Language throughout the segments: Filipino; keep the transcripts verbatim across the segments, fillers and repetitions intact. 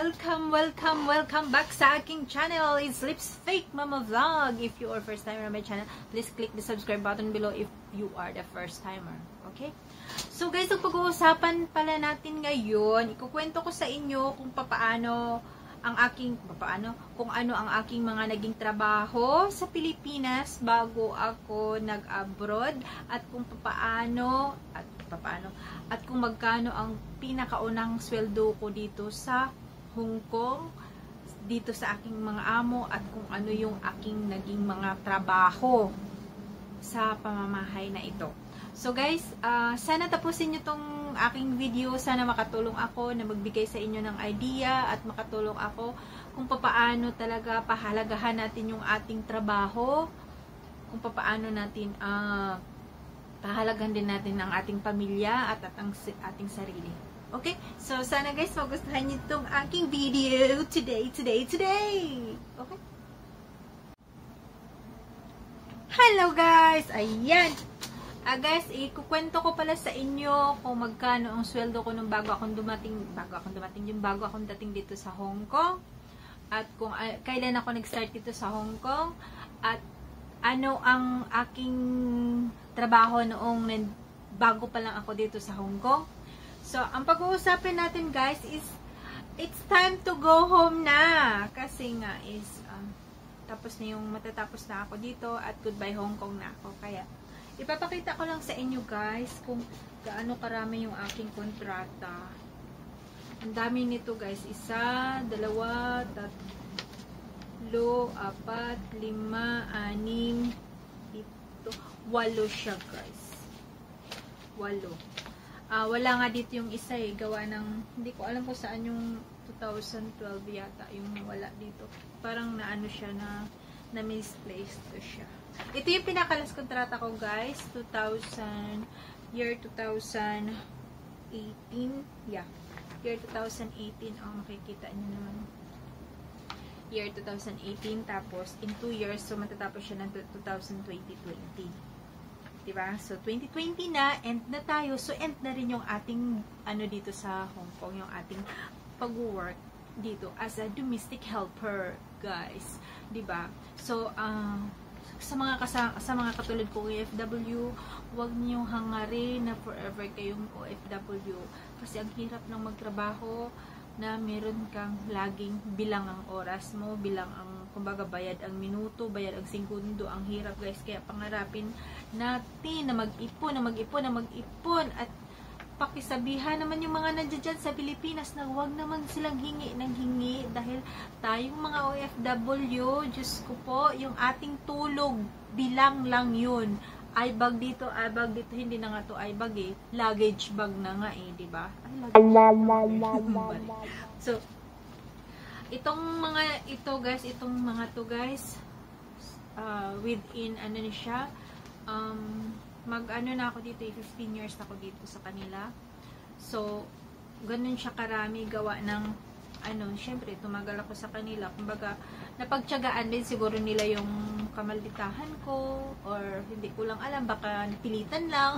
Welcome, welcome, welcome back sa aking channel. It's Lipsthick Mama Vlog. If you are first timer on my channel, please click the subscribe button below if you are the first timer. Okay? So guys, ang pag-uusapan pala natin ngayon, ikukwento ko sa inyo kung papaano ang aking, papaano, kung ano ang aking mga naging trabaho sa Pilipinas bago ako nag-abroad, at kung papaano, at papaano, at kung magkano ang pinakaunang sweldo ko dito sa Hong Kong, dito sa aking mga amo, at kung ano yung aking naging mga trabaho sa pamamahay na ito. So guys, uh, sana tapusin nyo tong aking video. Sana makatulong ako na magbigay sa inyo ng idea at makatulong ako kung papaano talaga pahalagahan natin yung ating trabaho, kung papaano natin uh, pahalagahan din natin ang ating pamilya at, at ang ating sarili. Okay? So, sana guys, magustuhan nyo itong aking video today, today, today! Okay? Hello guys! Ayan! Ah guys, ikukwento ko pala sa inyo kung magkano ang sweldo ko nung bago akong dumating, bago akong dumating, yung bago akong dating dito sa Hong Kong, at kung uh, kailan ako nag-start dito sa Hong Kong, at ano ang aking trabaho noong bago pa lang ako dito sa Hong Kong. So, ang pag-uusapin natin guys is, it's time to go home na. Kasi nga is, um, tapos na yung matatapos na ako dito at goodbye Hong Kong na ako. Kaya, ipapakita ko lang sa inyo guys kung gaano karami yung aking kontrata. Ang dami nito guys. Isa, dalawa, tatlo, apat, lima, anim, ito, walo siya guys. Walo. Uh, wala nga dito yung isa eh, gawa ng, hindi ko alam kung saan yung two thousand twelve yata, yung wala dito. Parang naano siya na, na misplaced to siya. Ito yung pinakalas kontrata ko guys, two thousand, year two thousand eighteen, yeah, year two thousand eighteen, ang oh, makikita nyo naman. Year two thousand eighteen, tapos in two years, so matatapos siya ng two thousand twenty. Diba? So, twenty twenty na, end na tayo. So, end na rin yung ating, ano dito sa Hong Kong, yung ating pag-work dito as a domestic helper, guys. Diba? So, uh, sa mga kasa sa mga katulad kong O F W, huwag niyong hangarin na forever kayong O F W. Kasi ang hirap ng magtrabaho na meron kang laging bilang ang oras mo, bilang ang, kumbaga, bayad ang minuto, bayad ang segundo. Ang hirap guys, kaya pangarapin natin na mag-ipon, na mag-ipon, na mag-ipon, at pakisabihan naman yung mga nandiyan dyan sa Pilipinas na huwag naman silang hingi ng hingi, dahil tayong mga O F W, Diyos ko po, yung ating tulog, bilang lang yun. I-bag dito, I-bag dito, hindi na nga to I-bag eh, luggage bag na nga eh, di ba? Ay, luggage bag. So, itong mga ito guys, itong mga to guys, uh, within ano na siya, um, mag ano na ako dito, fifteen years na ako dito sa kanila. So, ganun siya karami, gawa ng ano, syempre, tumagal ako sa kanila. Kumbaga, napagtiyagaan din siguro nila yung kamalditahan ko, or hindi ko lang alam, baka napilitan lang.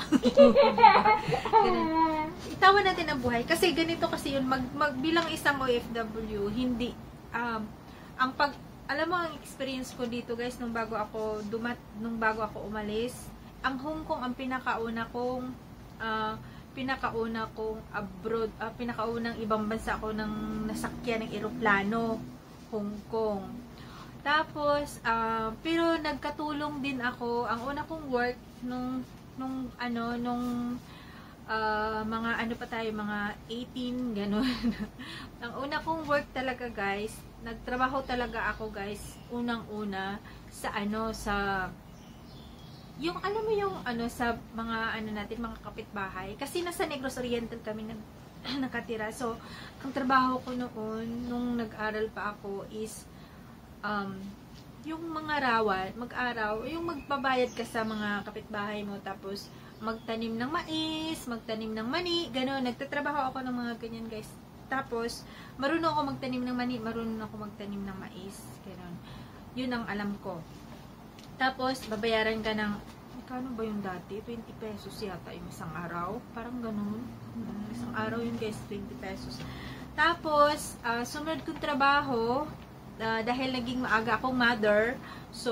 Itawan natin ang buhay. Kasi ganito kasi yun, mag, mag, bilang isang O F W, hindi, um, ang pag, alam mo, ang experience ko dito guys, nung bago ako, dumat, nung bago ako umalis, ang Hong Kong, ang pinakauna kong, uh, pinakauna kong abroad, uh, pinakaunang ibang bansa ako ng nasakyan ng eroplano, Hong Kong. Tapos, uh, pero nagkatulong din ako, ang una kong work, nung, nung, ano, nung, uh, mga, ano pa tayo, mga eighteen, gano'n. Ang una kong work talaga, guys, nagtrabaho talaga ako, guys, unang-una, sa, ano, sa, yung, alam mo yung, ano, sa mga, ano natin, mga kapitbahay. Kasi nasa Negros Oriental kami nag, nakatira. So, ang trabaho ko noon, nung nag-aral pa ako, is, um, yung mga rawan, mag-araw, yung magbabayad ka sa mga kapitbahay mo, tapos, magtanim ng mais, magtanim ng mani, gano'n. Nagtatrabaho ako ng mga ganyan, guys. Tapos, marunong ako magtanim ng mani, marunong ako magtanim ng mais, gano'n. Yun ang alam ko. Tapos, babayaran ka ng, kano ba yung dati? twenty pesos yata yung isang araw. Parang ganun. Isang araw yun guys, twenty pesos. Tapos, uh, sumunod kong trabaho, uh, dahil naging maaga akong mother, so,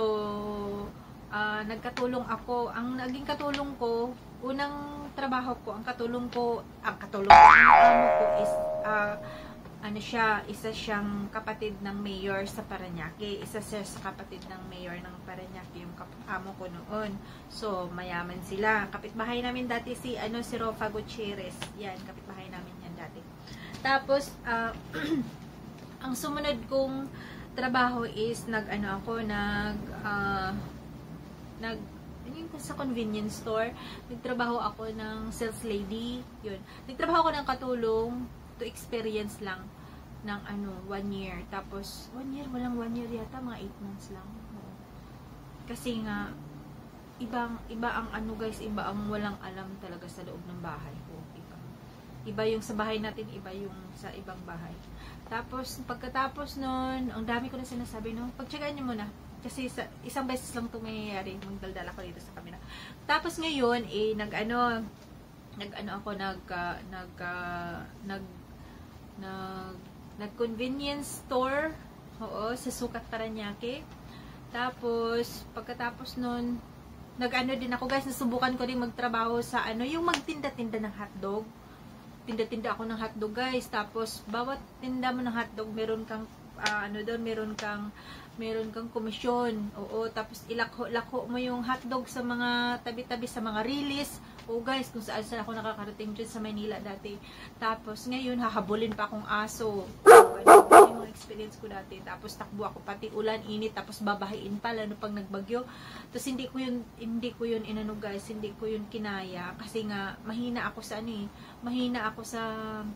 uh, nagkatulong ako. Ang naging katulong ko, unang trabaho ko, ang katulong ko, ang katulong ko, ang amo ko is, uh, ano siya, isa siyang kapatid ng mayor sa Parañaque. Isa siya sa kapatid ng mayor ng Parañaque, yung amo ko noon. So, mayaman sila. Kapitbahay namin dati si, ano, si Rofa Gutierrez. Yan, kapitbahay namin yan dati. Tapos, uh, ang sumunod kong trabaho is, nag, ano ako, nag, uh, nag, yun, sa convenience store. Nagtrabaho ako ng sales lady. Yun. Nagtrabaho ako ng katulong to experience lang ng ano, one year. Tapos, one year, walang one year yata, mga eight months lang. Oo. Kasi nga, ibang, iba ang ano guys, iba ang walang alam talaga sa loob ng bahay. Oo, iba. Iba yung sa bahay natin, iba yung sa ibang bahay. Tapos, pagkatapos nun, ang dami ko na sinasabi, no? Pagtsagaan nyo muna. Kasi sa, isang beses lang ito mayayari, magdaldala ko dito sa kamera. Tapos ngayon, eh, nag-ano, nag-ano ako, nag, uh, nag, uh, nag, nag, nag-convenience store, oo, sa Sukat, Parañaque. Tapos, pagkatapos nun, nag-ano din ako, guys, nasubukan ko din magtrabaho sa, ano, yung magtinda-tinda ng hotdog. Tinda-tinda ako ng hotdog, guys. Tapos, bawat tinda mo ng hotdog, meron kang, uh, ano doon, meron kang, meron kang komisyon. Oo, tapos ilako-lako mo yung hotdog sa mga tabi-tabi, sa mga release. Oo guys, kung saan saan ako nakakarating dyan sa Manila dati. Tapos ngayon, hahabulin pa akong aso. So, ano, yung experience ko dati. Tapos takbo ako, pati ulan, init, tapos babahain pa, lalo pag nagbagyo. Tapos hindi ko yun, hindi ko yun inano guys, hindi ko yun kinaya. Kasi nga, mahina ako sa ano eh, mahina ako sa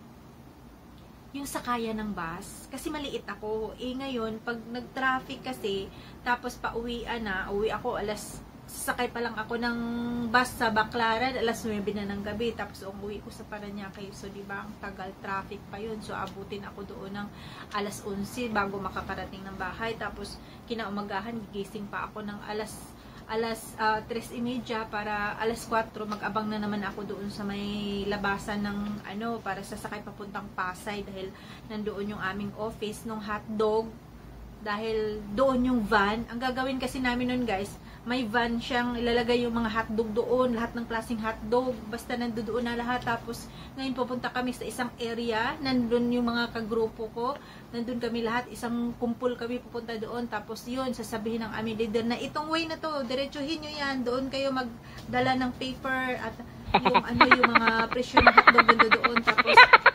yung sakaya ng bus. Kasi maliit ako. Eh ngayon, pag nag-traffic kasi, tapos pauwian na, uwi ako alas, sasakay pa lang ako ng bus sa Baclaran, alas nuwebe na ng gabi. Tapos umuwi ko sa Parañaque. So, di ba, ang tagal traffic pa yun. So, abutin ako doon ng alas onse bago makakarating ng bahay. Tapos, kinaumagahan, gigising pa ako ng alas alas uh, tres y media para alas kwatro mag-abang na naman ako doon sa may labasan ng ano para sasakay papuntang Pasay dahil nandoon yung aming office ng hotdog, dahil doon yung van. Ang gagawin kasi namin nun guys, may van siyang ilalagay yung mga hotdog doon, lahat ng klaseng hotdog, basta nandoon na lahat. Tapos ngayon pupunta kami sa isang area, nandun yung mga kagrupo ko, nandun kami lahat, isang kumpul kami pupunta doon. Tapos yun, sasabihin ng aming leader na itong way na to, diretsuhin nyo yan, doon kayo magdala ng paper at yung ano yung mga presyo ng hotdog doon. Tapos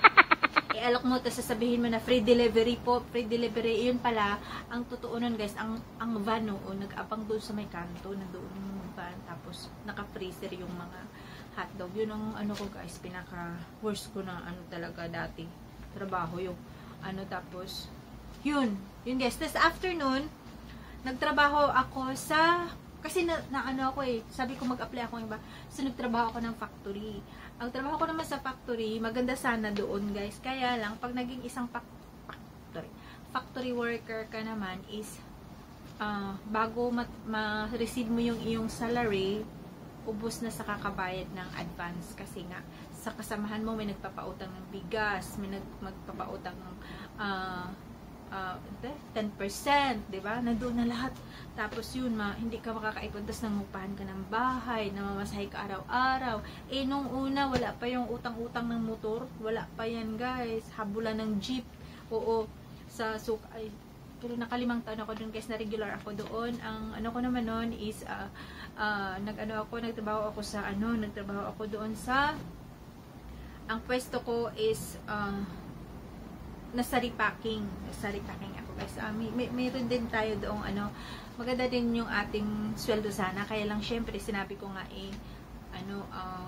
i-alok mo, tapos sasabihin mo na free delivery po, free delivery. Yun pala, ang totoo nun guys, ang, ang van noon, nag-abang doon sa may kanto, nandoon yung van, tapos naka-freezer yung mga hotdog. Yun ang ano ko guys, pinaka-worst ko na ano talaga dati, trabaho yung ano. Tapos, yun, yun guys. Tapos afternoon, nagtrabaho ako sa, kasi na, na ano ako eh, sabi ko mag-apply ako iba, so nagtrabaho ako ng factory. Ang trabaho ko naman sa factory, maganda sana doon guys, kaya lang, pag naging isang factory, factory worker ka naman is, uh, bago ma-receive ma mo yung iyong salary, ubos na sa kakabayad ng advance. Kasi nga, sa kasamahan mo, may nagpapautang ng bigas, may nag magpapautang ng uh, uh, ten percent, diba? Nandoon na lahat. Tapos yun, ma, hindi ka makakaipon, tapos nangupahan ka ng bahay, namamasahe ka araw-araw. Eh, nung una, wala pa yung utang-utang ng motor. Wala pa yan, guys. Habulan ng jeep. Oo, sa suk ay, pero nakalimang taon ako doon, guys, na regular ako doon. Ang ano ko naman noon is, uh, uh, nag-ano ako, nagtrabaho ako sa, ano, nagtrabaho ako doon sa, ang pwesto ko is, uh, nasa repacking. Nasa repacking ako, guys. Uh, may, may, mayroon din tayo doong, ano, maganda din yung ating sweldo sana. Kaya lang, syempre, sinabi ko nga, eh, ano, uh,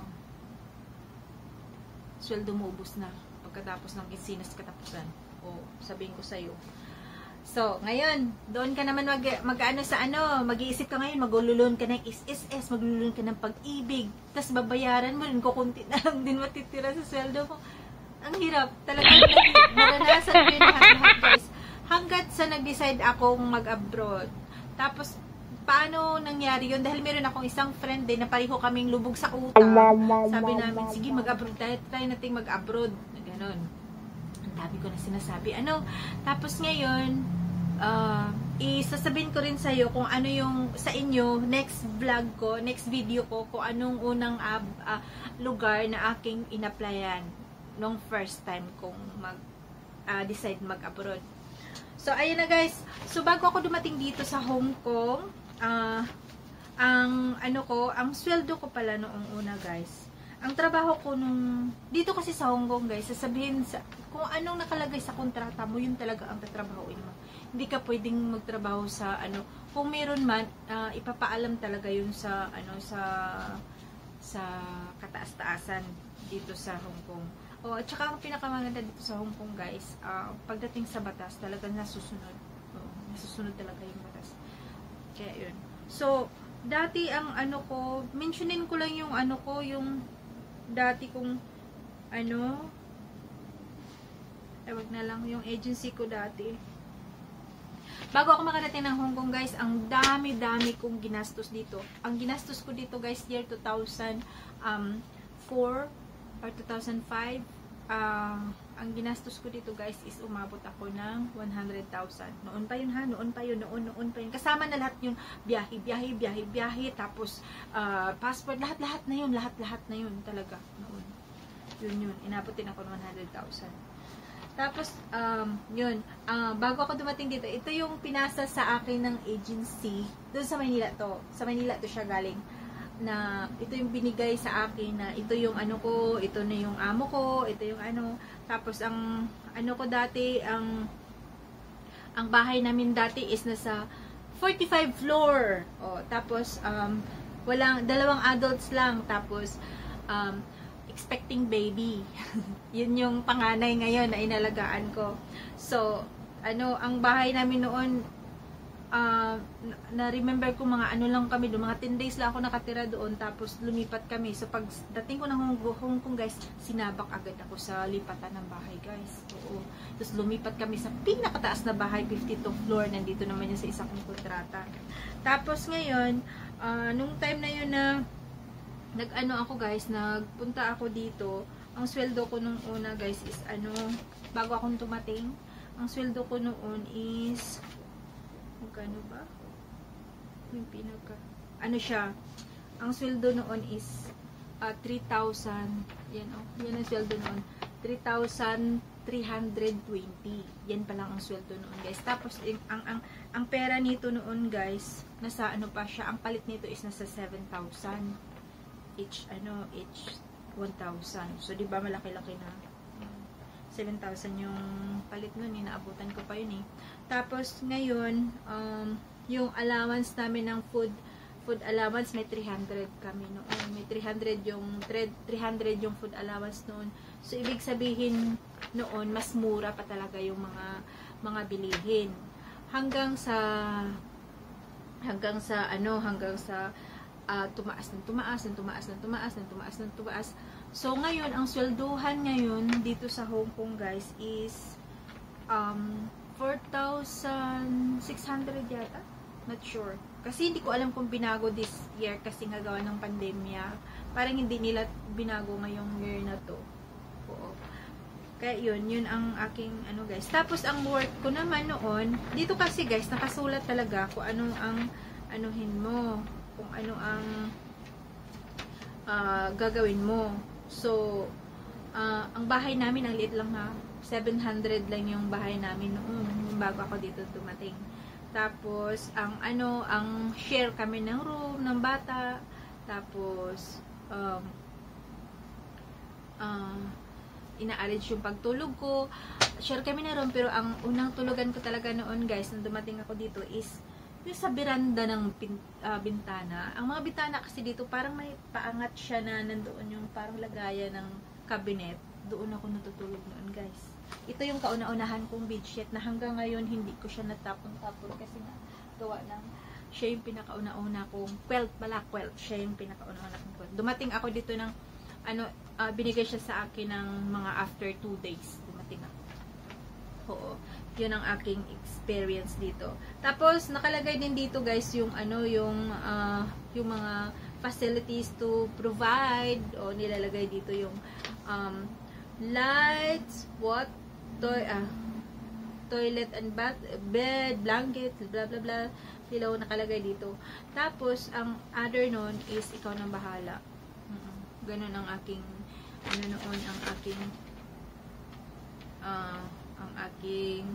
sweldo mo ubos na pagkatapos ng kinsinas katapusan. O, sabihin ko sa'yo. So, ngayon, doon ka naman mag, mag-ano sa ano, mag-iisip ka ngayon, maglulun ka ng S S S, maglulun ka ng pag-ibig, tapos babayaran mo rin, kukunti na lang din matitira sa sweldo mo. Ang hirap. Talagang naranasan ko yun lahat-lahat, guys. Hanggat sa nag-decide akong mag-abroad. Tapos, paano nangyari yun? Dahil meron akong isang friend din na pareho kaming lubog sa utang. Sabi namin, sige, mag-abroad tayo. Try natin mag-abroad. Ganon. dami ko na sinasabi. Ano, tapos ngayon, uh, isasabihin ko rin sa'yo kung ano yung sa inyo, next vlog ko, next video ko, kung anong unang uh, uh, lugar na aking inaplayan nung first time kong mag uh, decide mag-abroad. So, ayun na guys. So, bago ako dumating dito sa Hong Kong, uh, ang ano ko, ang sweldo ko pala noong una guys. Ang trabaho ko nung, dito kasi sa Hong Kong guys, sasabihin sa, kung anong nakalagay sa kontrata mo, yun talaga ang tatrabahoin mo. Hindi ka pwedeng magtrabaho sa ano, kung meron man, uh, ipapaalam talaga yun sa, ano, sa, sa kataas-taasan dito sa Hong Kong. O, at saka ang pinakamaganda dito sa Hong Kong guys, uh, pagdating sa batas, talagang nasusunod. O, nasusunod talaga yung batas. Kaya yun. So, dati ang ano ko, mentionin ko lang yung ano ko, yung dati kong ano, tawag na lang, yung agency ko dati. Bago ako makarating ng Hong Kong guys, ang dami-dami kong ginastos dito. Ang ginastos ko dito guys, year two thousand four or two thousand five, uh, ang ginastos ko dito guys is umabot ako ng one hundred thousand. Noon pa yun ha, noon pa yun, noon, noon pa yun. Kasama na lahat yun, biyahe, biyahe, biyahe, biyahe, tapos uh, passport, lahat-lahat na yun, lahat-lahat na yun talaga. Noon. Yun yun, inabot din ako ng one hundred thousand. Tapos, um, yun, uh, bago ako dumating dito, ito yung pinasa sa akin ng agency, doon sa Manila to, sa Manila to siya galing, na ito yung binigay sa akin na ito yung ano ko, ito na yung amo ko, ito yung ano, tapos ang ano ko dati, ang ang bahay namin dati is nasa forty-five floor. O, tapos um walang dalawang adults lang, tapos um expecting baby. Yun yung panganay ngayon na inalagaan ko. So, ano, ang bahay namin noon, Uh, na-remember ko mga ano lang kami doon, mga ten days lang ako nakatira doon, tapos lumipat kami. So pag dating ko ng Hong, Hong Kong guys, sinabak agad ako sa lipatan ng bahay guys. Oo. Tapos lumipat kami sa pinakataas na bahay, fifty-two floor, nandito naman yun sa isa kong kontrata. Tapos ngayon, uh, nung time na yun na nag-ano ako guys, nagpunta ako dito, ang sweldo ko nung una guys is ano, bago akong tumating, ang sweldo ko noon is magkano ba? Yung pinaka, ano siya, ang sweldo noon is uh, three thousand, yan o, oh, yan ang sweldo noon, three thousand three hundred twenty, yan pa lang ang sweldo noon guys. Tapos, ang, ang, ang pera nito noon guys, nasa ano pa siya, ang palit nito is nasa seven thousand, each, ano, each one thousand, so diba malaki-laki na, seven thousand yung palit nun, inaabutan ko pa yun eh. Tapos, ngayon, um, yung allowance namin ng food, food allowance, may three hundred kami noon. May three hundred yung, three hundred yung food allowance noon. So, ibig sabihin noon, mas mura pa talaga yung mga, mga bilihin. Hanggang sa, hanggang sa, ano, hanggang sa, uh, tumaas ng tumaas, ng tumaas, ng tumaas, ng tumaas, ng tumaas. So, ngayon, ang swelduhan ngayon, dito sa Hong Kong, guys, is, um, four thousand six hundred yata? Not sure. Kasi hindi ko alam kung binago this year kasi nga gawa ng pandemya. Parang hindi nila binago ngayong year na to. Oo. Kaya yun, yun ang aking ano guys. Tapos ang work ko naman noon, dito kasi guys, nakasulat talaga kung anong ang anuhin mo. Kung ano ang uh, gagawin mo. So, uh, ang bahay namin, ang liit lang ha. seven hundred lang yung bahay namin noon, bago ako dito dumating. Tapos, ang ano, ang share kami ng room, ng bata. Tapos, um, uh, ina-arrange yung pagtulog ko. Share kami ng room, pero ang unang tulugan ko talaga noon, guys, nung dumating ako dito is, yung sa beranda ng pin, uh, bintana. Ang mga bintana kasi dito, parang may paangat siya na nandoon yung parang lagayan ng cabinet. Doon ako natutulog noon, guys. Ito yung kauna-unahan kong bedsheet na hanggang ngayon hindi ko siya natapon-tapon kasi nga gawa ng siya yung pinakauna-una kong quilt pala, quilt. Siya yung pinakauna-una kong quilt. Dumating ako dito ng ano, uh, binigay siya sa akin ng mga after two days. Dumating ako. Oo. Yun ang aking experience dito. Tapos nakalagay din dito guys yung ano, yung uh, yung mga facilities to provide o nilalagay dito yung um, lights, water, toy, ah, toilet and bath, bed, blanket, blah blah blah, pillow nakalagay dito. Tapos ang other nun is ikaw nang bahala. Mm-mm. Ganun ang aking ano noon, ang aking uh, ang aking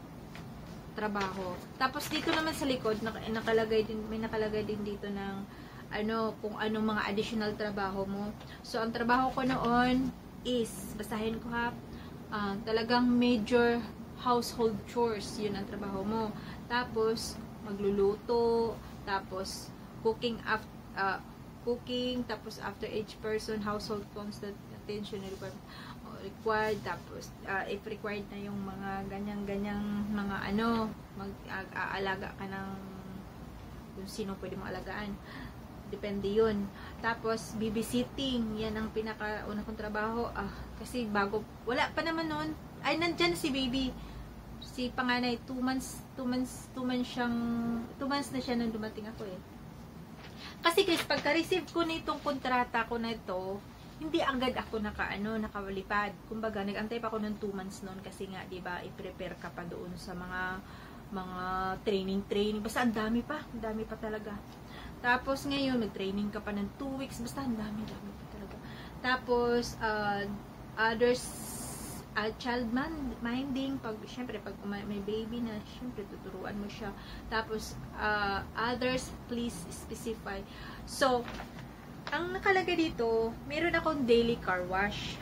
trabaho. Tapos dito naman sa likod nakalagay din, may nakalagay din dito ng ano, kung anong mga additional trabaho mo. So ang trabaho ko noon is, basahin ko ha, uh, talagang major household chores, yun ang trabaho mo. Tapos magluluto, tapos cooking after uh, cooking, tapos after each person, household constant attention required, required tapos uh, if required na yung mga ganyang-ganyang mga ano, mag-aalaga ka ng kung sino pwede mong alagaan. Depende yun. Tapos, babysitting. Yan ang pinaka-una kong trabaho. Ah, kasi bago, wala pa naman nun. Ay, nandyan si baby. Si panganay, two months, two months, two months siyang, two months na siya nung dumating ako eh. Kasi guys, pagka-receive ko na itong kontrata ko na ito, hindi agad ako naka, ano, nakawalipad. Kumbaga, nag-antay pa ako ng two months noon kasi nga, di ba, i-prepare ka pa doon sa mga, mga training-training. Basta ang dami pa. Ang dami pa talaga. Tapos ngayon, mag-training ka pa ng two weeks. Basta ang dami, dami pa talaga. Tapos, uh, others, uh, child minding. Pag, syempre, pag may, may baby na, syempre, tuturuan mo siya. Tapos, uh, others, please specify. So, ang nakalagay dito, meron akong daily car wash.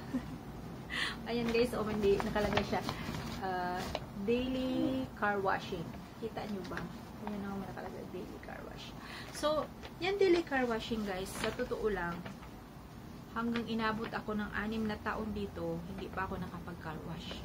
Ayan guys, oh, hindi, nakalagay siya. Uh, daily car washing. Kita nyo ba? Ayan ako, nakalagay daily car wash. So, yan daily car washing guys, sa totoo lang, hanggang inabot ako ng anim na taon dito, hindi pa ako nakapag-car wash.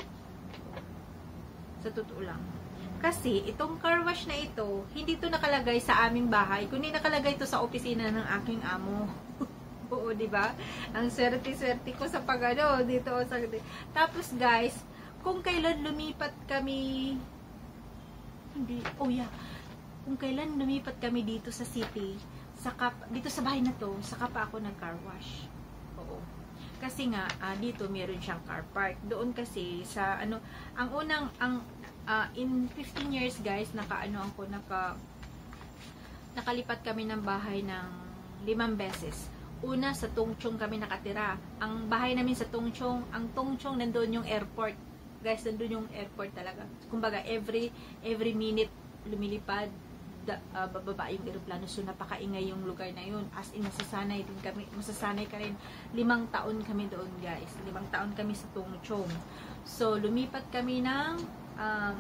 Sa totoo lang. Kasi, itong car wash na ito, hindi to nakalagay sa aming bahay, kundi nakalagay to sa opisina ng aking amo. Oo, di ba? Ang swerte-swerte ko sa pagano dito. Sa, tapos guys, kung kailan lumipat kami, hindi, oh yeah, kung kailan lumipat kami dito sa city, saka, dito sa bahay na to, saka pa ako nag-car wash. Oo. Kasi nga, uh, dito meron siyang car park. Doon kasi, sa ano, ang unang, ang, uh, in fifteen years guys, naka, ano ako, naka, nakalipat kami ng bahay ng limang beses. Una, sa Tungchong kami nakatira. Ang bahay namin sa Tungchong, ang Tungchong, nandun yung airport. Guys, nandun yung airport talaga. Kumbaga, every, every minute, lumilipad, Da, uh, bababa yung eroplano, so napakaingay yung lugar na yun, as in masasanay din kami, masasanay ka rin. Limang taon kami doon guys, limang taon kami sa Tungchong. So lumipat kami ng um,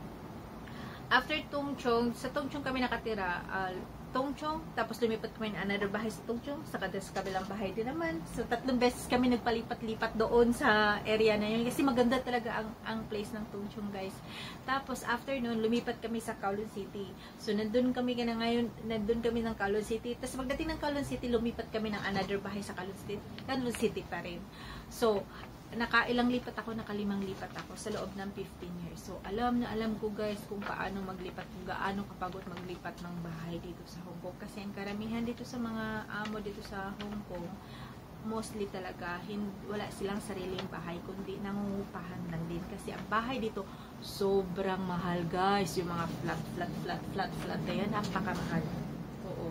after Tungchong, sa Tungchong kami nakatira, uh, Tungchong, tapos lumipat kami ng another bahay sa Tungchong, sa kabilang bahay din naman. So tatlong beses kami nagpalipat-lipat doon sa area na yun kasi maganda talaga ang, ang place ng Tungchong guys. Tapos after noon, lumipat kami sa Kowloon City. So nandun kami na ngayon, nandun kami ng Kowloon City. Tapos pagdating ng Kowloon City, lumipat kami ng another bahay sa Kowloon City, Kowloon City pa rin. So nakailang lipat ako, nakalimang lipat ako sa loob ng fifteen years. So, alam na alam ko guys kung paano maglipat, kung gaano kapagod maglipat ng bahay dito sa Hong Kong. Kasi ang karamihan dito sa mga amo dito sa Hong Kong, mostly talaga, hindi, wala silang sariling bahay, kundi nangungupahan lang din. Kasi ang bahay dito, sobrang mahal guys. Yung mga flat, flat, flat, flat, flat, kaya napakamahal. Oo.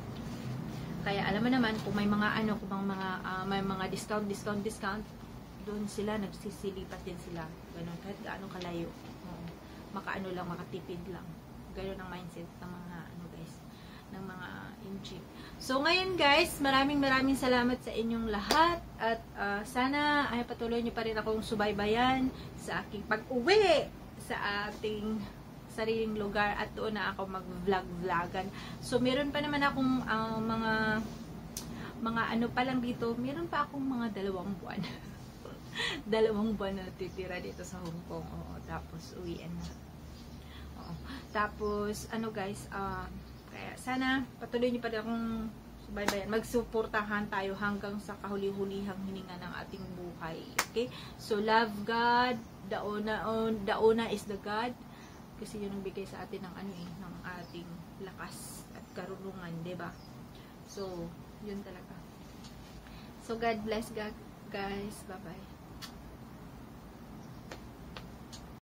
Kaya alam mo naman, kung may mga ano, kung mga, uh, may mga discount, discount, discount, doon sila, nagsisilipat din sila. Ganun, kahit gaano kalayo. Oo. Makaano lang, makatipid lang. Ganun ang mindset ng mga, ano guys, ng mga inchik. So, ngayon guys, maraming maraming salamat sa inyong lahat. At uh, sana ay patuloy nyo pa rin akong subaybayan sa aking pag-uwi sa ating sariling lugar. At doon na ako mag-vlog-vlogan. So, meron pa naman akong uh, mga mga ano pa lang dito. Meron pa akong mga dalawang buwan. dalawang buwan na titira dito sa Hong Kong. Oo, tapos uwian na. Oo. Tapos ano guys, uh, kaya sana patuloy niyo pa rin akong subaybayan. Magsuportahan tayo hanggang sa kahuli-hulihang hininga ng ating buhay. Okay? So love God, the una, the una is the God. Kasi yun ang bigay sa atin ng ano eh, ng ating lakas at karunungan, 'di ba? So, yun talaga. So God bless God guys. Bye-bye.